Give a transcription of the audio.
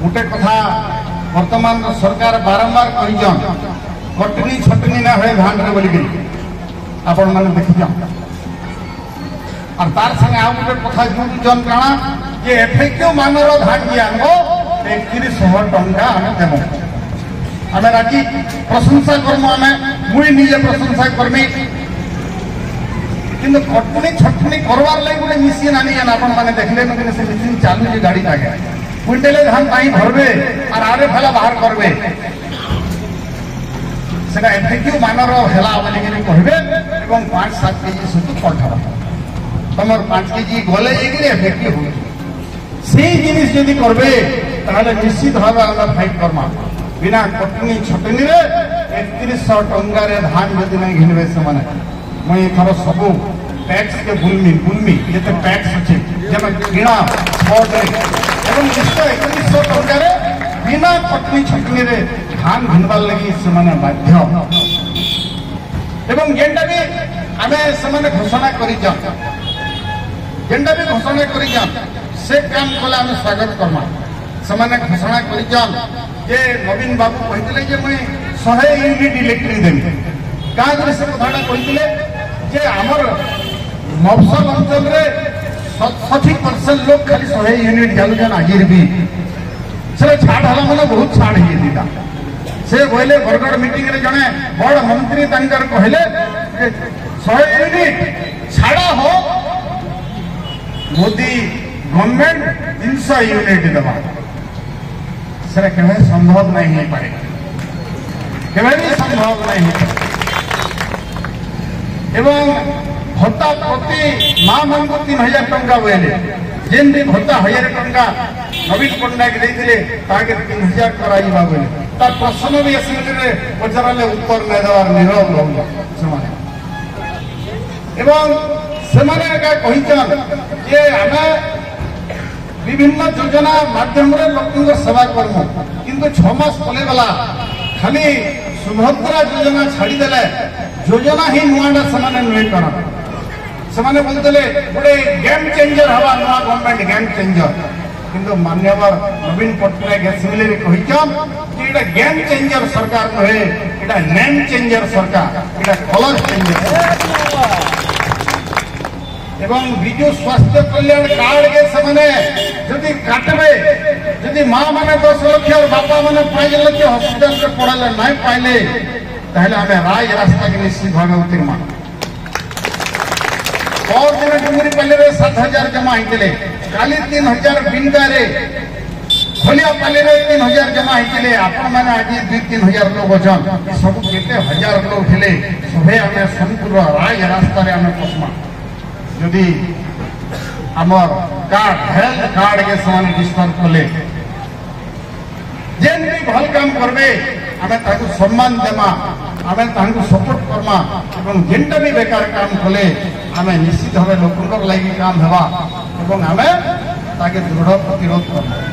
गोटे कथा वर्तमान सरकार बारंबार कहीजन कटनी छटनी ना हुए धान रे बोलिक आपण मैंने देखिज और तार संगे आउ गोटे कथा जुड़ुचन काଣା जे एफएक्यू मानर धान जी आनबो 3100 टंका आमे देबो आमे राजी प्रशंसा करमु आमे मुई निजे प्रशंसा करमी किंतु कटनी छटनी करवार लागि गोटे मशीन आनी आपण माने देखले न से मशीन चालू जे गाड़ी लागे क्विंटले धान ताई भरबे और आरे फला बाहर करबे सेटा एफएक्यू मानर हेला बोली कहबे एवं 5-7 केजी सुतु पठर तमर 5 केजी गले एगिरे एफएक्यू हो से जिनिस जदी करबे ताले निश्चित भाबे हम फाइट करमा बिना कटनी छटनी रे 3100 टंका रे धान जदी नै घिनबे से माने मैं थरो सबु टैक्स के बुलमी ये तो टैक्स अच्छे जब किणा स्पॉट रे एवं निश्चय 3100 टंका रे बिना कटनी छटनी रे धान घिनबार लगी से माने बाध्य एवं जेंटा भी आमे से माने घोषणा करि जा जेंटा भी घोषणा करि जा से काम कला आमे स्वागत करमा से माने घोषणा करि जा जे नवीन बाबू कहितले जे मैं 100 यूनिट इलेक्ट्रिक देबी कागरे से कथाटा कहितले जे हमर मफसल अंचल रे 60% लोग खाली 100 यूनिट जालुजन आजिर भी से छाड़ हला माने बहुत छाड़ ही दीदा से बोले बरगड़ मीटिंग रे जने बड़ मंत्री तांकर कहले 100 यूनिट छाड़ा हो मोदी गवर्नमेंट 300 यूनिट दबा से केवे संभव नहीं है पाए केवे भी संभव नहीं है एवं भत्ता प्रति माँ मन को 3000 टंका बोले जेन भी भत्ता 1000 टंका नवीन पट्टनायक देते ताके 3000 कराइबा बोले तार प्रश्न भी असेंबली रे पचराले उत्तर नै देवार नीरव रहला समाने एवं समाने का कहिचन जे आमे विभिन्न योजना माध्यम रे लोकन सेवा करमु किंतु 6 मास पले गला खाली सुभद्रा योजना छाड़ी देले योजना ही नुआडा समाने नुए कर समाने बोलते गोटे गेम चेंजर हवा नुआ गवर्नमेंट गेम चेंजर किंतु मान्यवर नवीन पट्टनायक असेंबली रे कहिचन कि एटा गेम चेंजर सरकार कहे एटा नेम चेंजर सरकार एटा कलर चेंजर एवं विजु स्वास्थ्य कल्याण कार्ड के समाने जदि काटबे जदि माँ माने 10 लाख और बापा माने 5 लाख हॉस्पिटल रे पड़ले नहीं पाइले ताहले हमें राज रास्ता के निश्चित भाव उतरमा और दिन डुंगरी पल्ले रे 7000 जमा होइतले काली 3000 बिंदा रे खोलिया पल्ले रे 3000 जमा होइतले आपण माने आज 2-3000 लोग अछन सब केते हजार लोग थिले सबे हमें संपूर्ण राज रास्ता रे हमें पसमा यदि हमर कार्ड हेल्थ कार्ड के समान विस्तार कले जेन भी भल काम करबे आमे ताकू सम्मान देमा आमे ताकू सपोर्ट करमा एवं जेंटा भी बेकार काम कले आमे निश्चित भावे लोकंकर लागि काम हेबा एवं आमे ताके दृढ़ प्रतिरोध करबा।